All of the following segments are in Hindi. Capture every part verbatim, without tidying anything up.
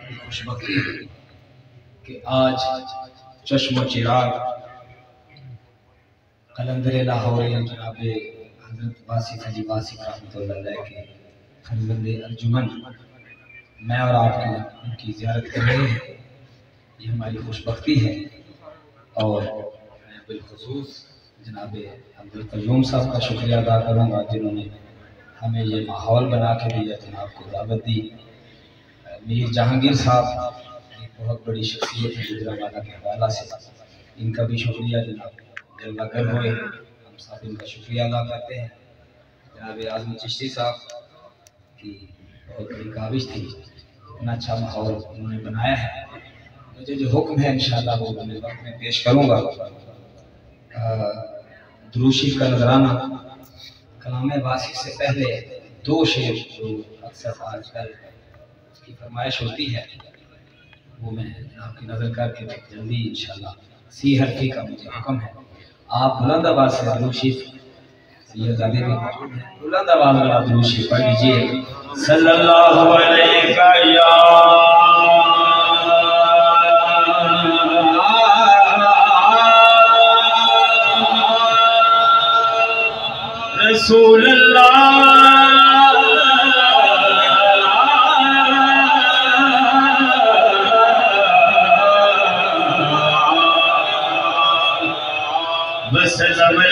की खुशबख्ती कि आज चश्मो चिराग कलंदर लाहौर जनाब हजरत वासिफ अली वासिफ रहमतुल्लाह अलैह के खलबंद अंजुमन मैं और आप उनकी ज़ियारत कर रहे हैं। ये हमारी खुशबख्ती है। और मैं बिलखुसूस जनाब अब्दुल क़य्यूम साहब का शुक्रिया अदा करूँगा जिन्होंने हमें ये माहौल बना के दिया, जनाब को दावत दी। मीर जहांगीर साहब एक बहुत बड़ी शख्सियत है गुजरांवाला के हवाला से, इनका भी शुक्रिया जनाब जल्ला कर हुए, हम सब इनका शुक्रिया अदा करते हैं। जनाब आज़म चिश्ती साहब की बहुत बड़ी काविश थी, इतना अच्छा माहौल उन्होंने बनाया है। मुझे जो हुक्म है इंशाअल्लाह वो मैं वक्त में पेश करूँगा। दुरूद शरीफ का नजराना कलाम वासिफ से पहले दो शेर जो अक्सर आजकल उसकी फरमाइश होती है वो मैं आपकी नज़र करके जल्दी इंशाअल्लाह सी हरफी का मुझे हुक्म है। आप बुलंद आवाज़ से दुरूद शरीफ सैयदजादे भी मौजूद हैं, बुलंद आवाज़ वाला दुरूद शरीफ पढ़ लीजिए। सल्लल्लाहु अलैहि या रसूल अल्लाह वसल्लम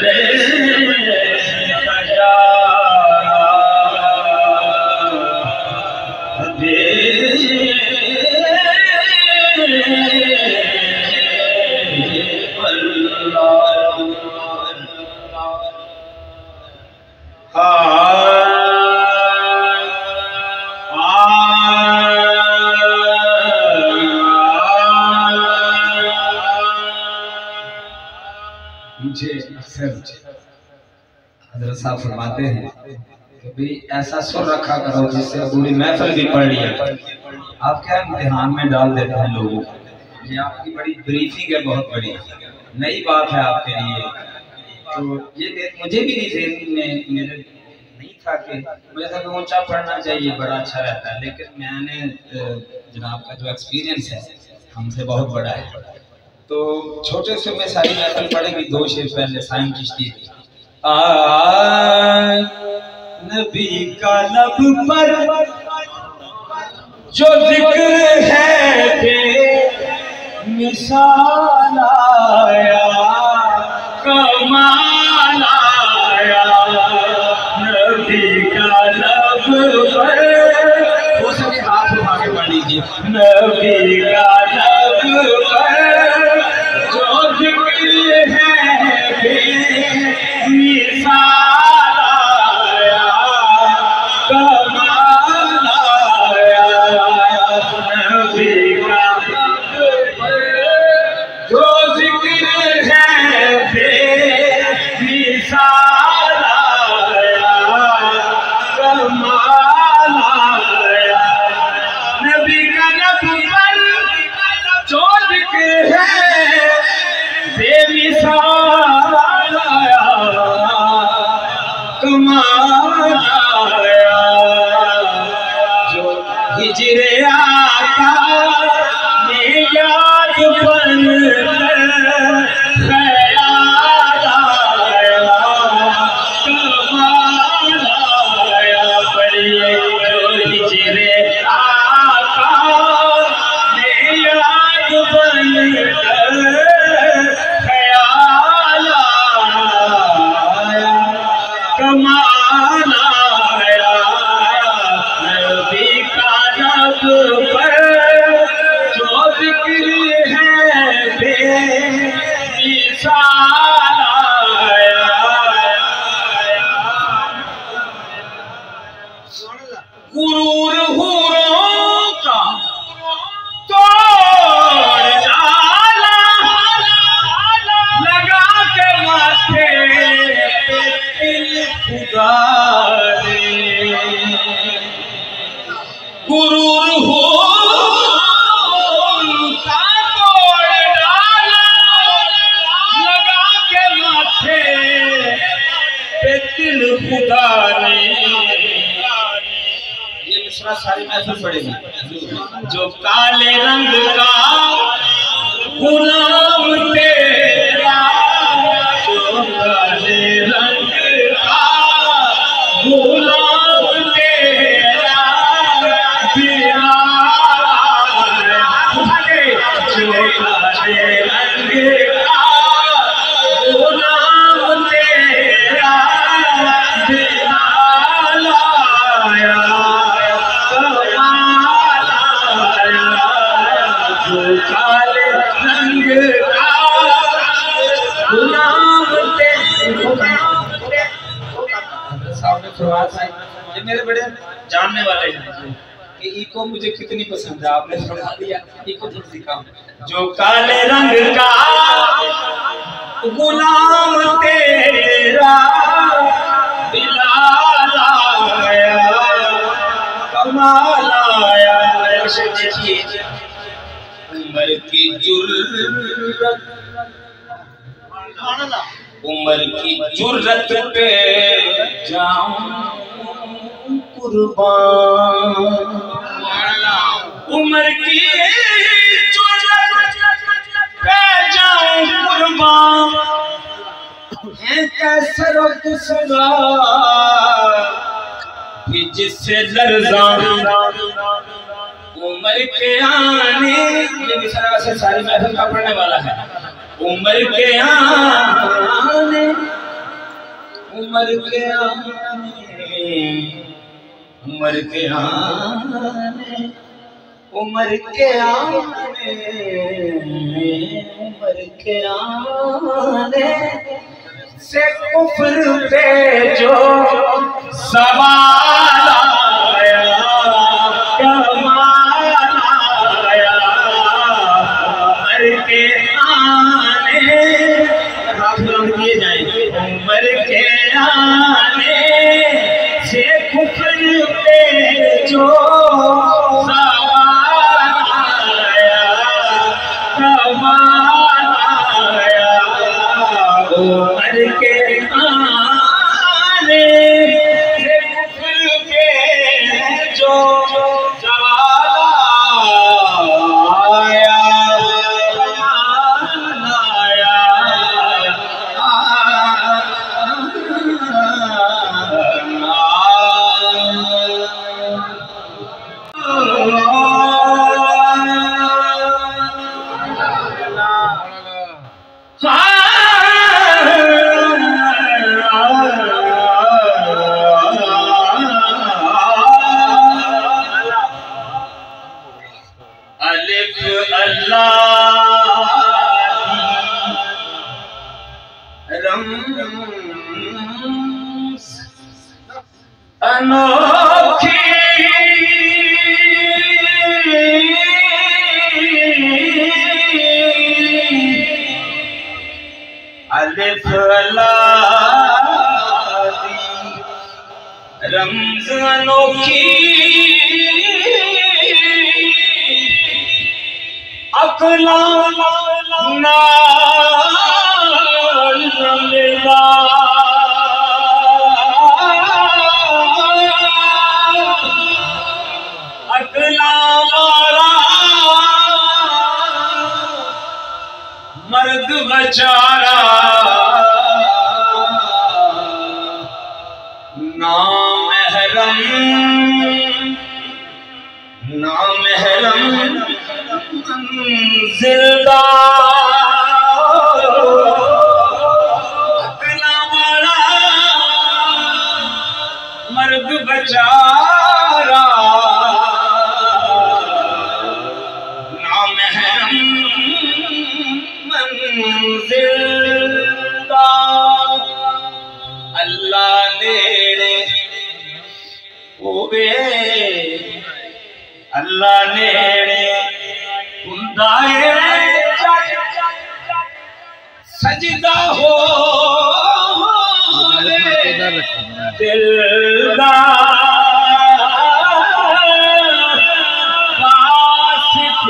मुझे अक्सर हज़रत साहब फरमाते हैं कि भाई ऐसा सुर रखा करो जिससे पूरी महफिल भी पढ़ लिया। आप क्या इम्तिहान में डाल देते हैं लोगों को। ये आपकी बड़ी ब्रीफिंग है, बहुत बड़ी नई बात है आपके लिए। तो ये मुझे भी नहीं ज़हन में मेरे नहीं था कि मुझे था कि ऊंचा पढ़ना चाहिए, बड़ा अच्छा रहता है। लेकिन मैंने जनाब का जो एक्सपीरियंस है हमसे बहुत बड़ा है, तो छोटे से में सारी महफिल पढ़ेगी। दो शेर पहले साइम चिश्ती आ नबी का लब पर जो जिक्र है बे मिसाल आया, कमाल आया। नबी का लब पर वो सभी हाथ उठा के पढ़ लीजिए। नबी का लब पर हिजरे आका ने याद बन ख्याल आया, कमाल आया। बड़िए जो हिजरे आका ने याद बन ख्याल आया, कमाल आया। नबी का पर जो जिक्र है बेमिसाल आया। गुरूर हूरों का तोड़ डाला, लगा के माथे पे तिल खुदा ने। गुरूर हो का तोड़ डाला, लगा के माथे पे तिल खुदा ने। ये मिसरा सारी महफिल पड़ेगी। जो काले रंग का गुलाम तेरा, जो काले रंग का गुलाम तेरा, जो काले रंग का गुलाम तेरा, लाया जो काले रंग का गुलाम तेरा। सामने फरमाया था ये मेरे बड़े जानने वाले हैं कि इको मुझे कितनी पसंद है, आपने फरमा दिया इको थोड़ी सी काम। जो काले रंग का गुलाम तेरा, बिलाल आया कमाल आया। उमर की जुर्रत, उमर की जुर्रत पे जाऊं कुर्बान, उमर की जुर्रत पे जाऊं कुर्बान, है कैसे रुत सुना कि जिससे लर्ज़ा उमर के आने, ये मिसरा से सारी महफिल का पढ़ने वाला है। उमर के आने, उमर के आने, उमर के आने, उमर के आने, उमर के आने से कुफ्र पे जो सवाल आया, कमाल आया। उमर के आने, हाथ बुलंद किए जाएंगे। उमर के आने से कुफ्र पे जो सवाल आया, कमाल आया। उमर के आने से कुफ्र पे जो सवाल आया, कमाल आया। अलिफ अल्लाह रम्ज़ अनोखी, अलिफ अल्लाह रम्ज़ अनोखी, अक़लाम नाल रमेला, अक़लाम वाला मर्द बेचारा, नामहरम नामहरम जिंदा, अक़लाम वाला मर्द बेचारा, नामहरम मंजिलदा। अल्लाह नेड़े होवे, अल्लाह नेड़े हुंदा है सजदा हो दिल दा, कासिफ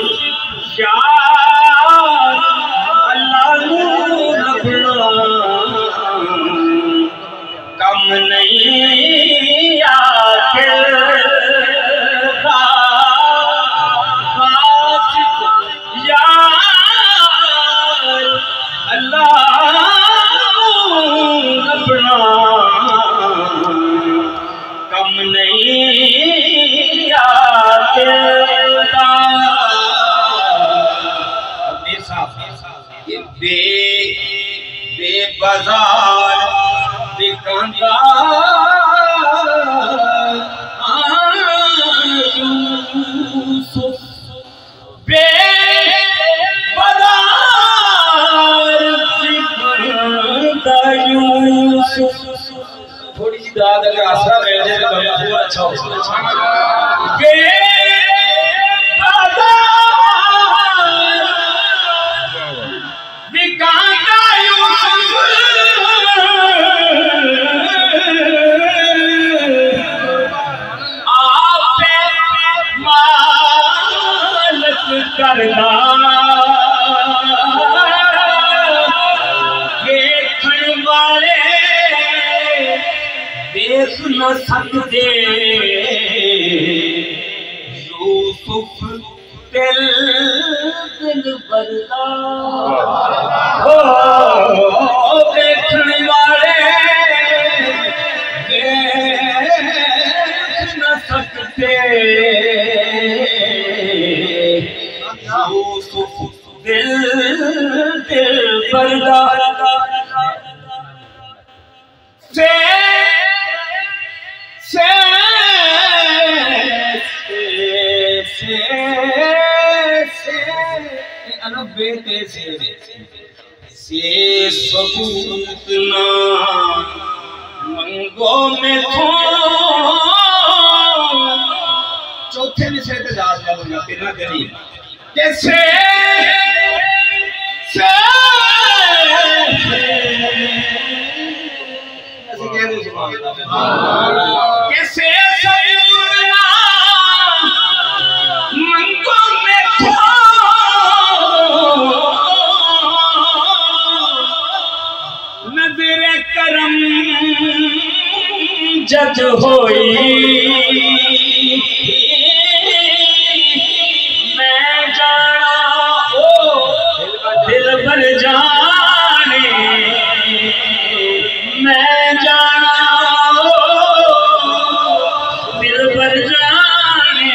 यार अल्लाह नू रखना कम नहीं आके बाजार बिकांदा यूसुफ बे बाजार बिकांदा यूसुफ। थोड़ी सी दाद अगर आसरा मिल जाए तो बहुत अच्छा हो। करना देखने वाले देख न सकते यूसुफ दिल दिल बरदा हो। देखने वाले देख न सकते यूसुफ दिल दिल बरदा से से से से अनब बेते से से सबूत ना मंगो में थो। चौथे विषय पे याद करूंगा तेरा करीब कैसे से कैसे सबूतना मंगो में थो। नजरे करम जज होई दिल भर जाने मैं जाना दिल भर जाने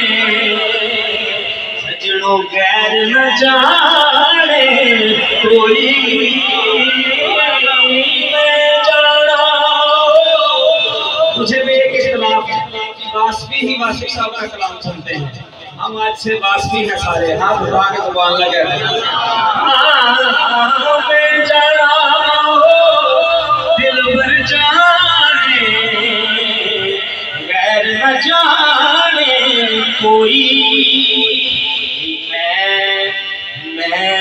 सजनों गैर न जाने कोई मैं जाना। मुझे भी एक इख्तिलाफ वास्फी ही वासिफ साहब का कलाम सुनते हैं। हम आज से वास्फी है सारे हाथ उठा के सुभान अल्लाह कहते हैं। मैं जाना दिल भर जाने गैर न जाने कोई मैं मैं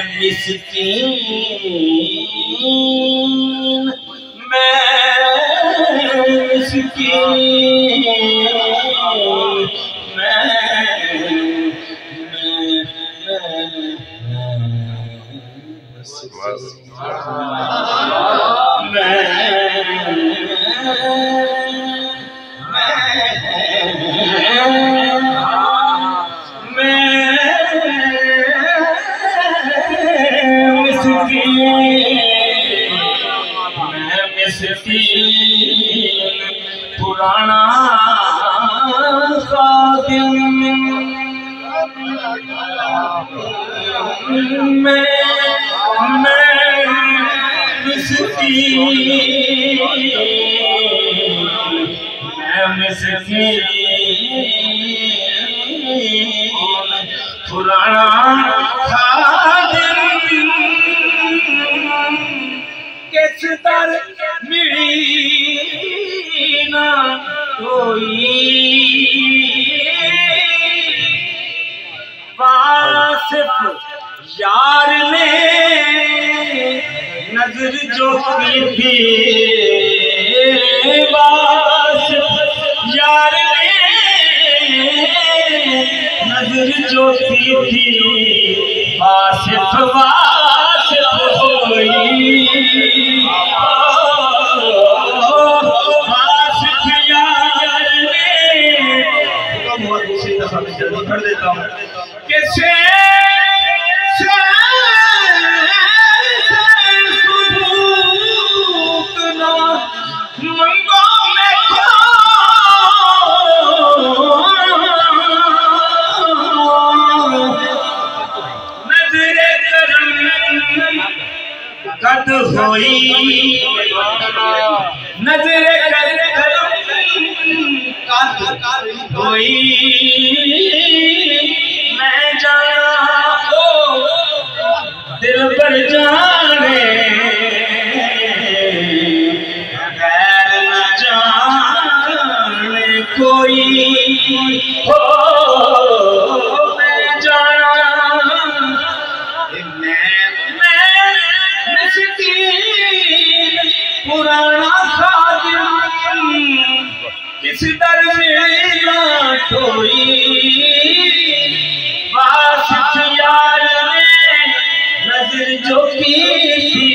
मिस्कीन मैं मिस्कीन मैं पुराना खादिम मैं मैं मिस्कीन मैं मिस्कीन पुराना खादिम किस दर मिली ना कोई वासिफ यार ने नजर जो की थी वासिफ यार ने नजर जो की थी वासिफ वासिफ होई वासिफ यार ने तो बहुत दूसरी दफा मैं जल्दी कर देता हूँ कैसे कद होई नजर कर कद होई मैं जाना ओ दिल पर जाने गैर न जाने कोई हो मैं जाना पुराना खादिम किस दर में ना ठोई वासिफ यार ने नजर जो की थी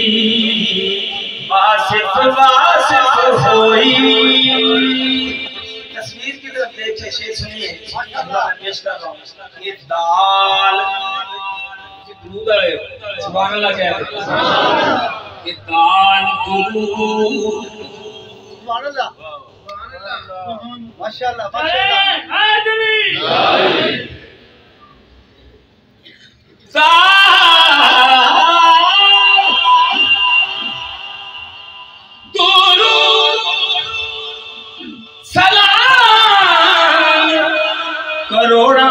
वासिफ वासिफ होई। तस्वीर की तरफ देखिए, शेर सुनिए अल्लाह पेश कर रहा हूँ। ये दाल सुभान अल्लाह कह रहे ये दाल सुभान अल्लाह माशाअल्लाह माशाअल्लाह आदमी सलाम करोड़ा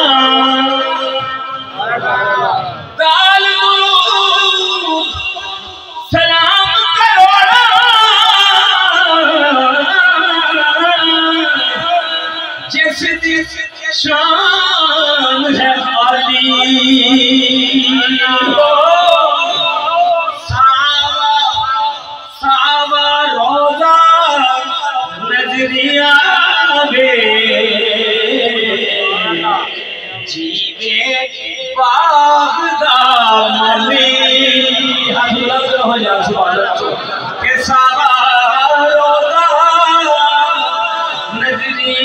शान है आली सावा सावा रोजा नजरिया जीवे बागदा मली हो जा के सावा रोजा नजरी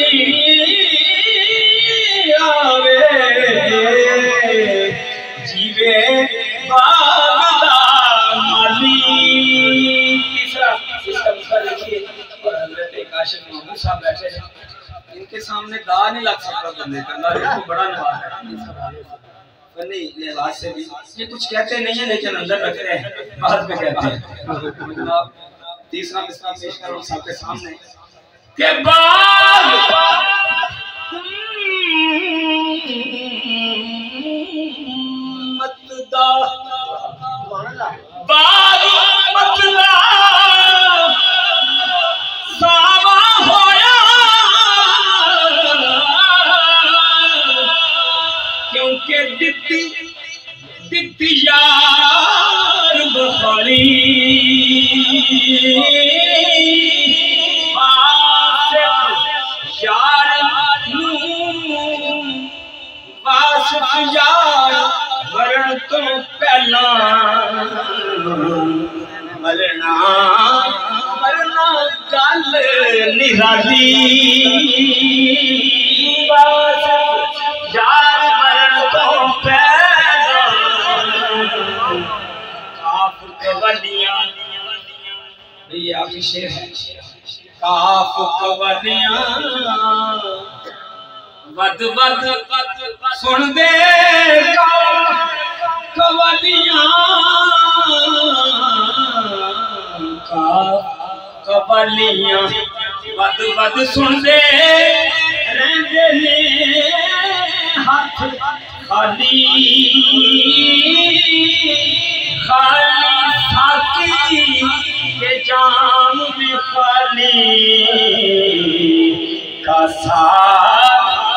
जीवे बागदा माली। तीसरा इसका दूसरा देखिए और हजरत काशिफ महमूद साहब बैठे हैं, इनके सामने दा नहीं लग सकता बंदे का, अल्लाह इनको बड़ा नवाज है फनी लिहाज से भी। ये कुछ कहते नहीं है लेकिन अंदर रखते हैं, बाद में कहते हैं। तीसरा मिसरा पेश करो सबके सामने के बाद मतदा बाग मतदा सावा होया क्योंकि दित्ती दित्ती यार बुखारी यार मरण तो पहला मरना मरना गल निराली यार मरण तो पहला काफ कवलियां ये आपकी शेर है काफ कवलियां वद वद सुन दे कवलियां का कवलियां वद वद सुन दे रहंदे ने हाथ खाली खाली साकी के जाम भी खाली का साथ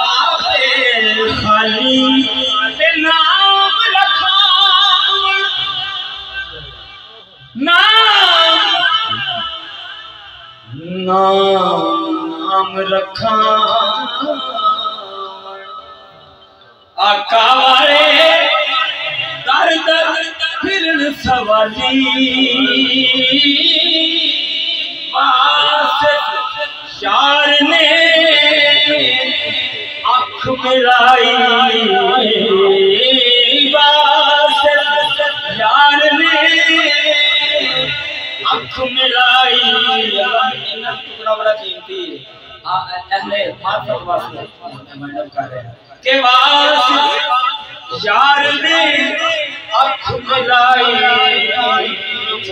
खाली नाम रखा नाम नाम रखा आका वाले दर दर फिरन सवाली यार ने अख मिलाई यार ने अख मिलाई टुकड़ा बड़ा कीमती अहले मार्फत वास्ते मैडम कर रहे हैं के वास्ते यार ने अख मिलाई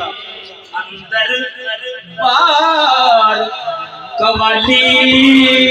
अंदर बार कवाली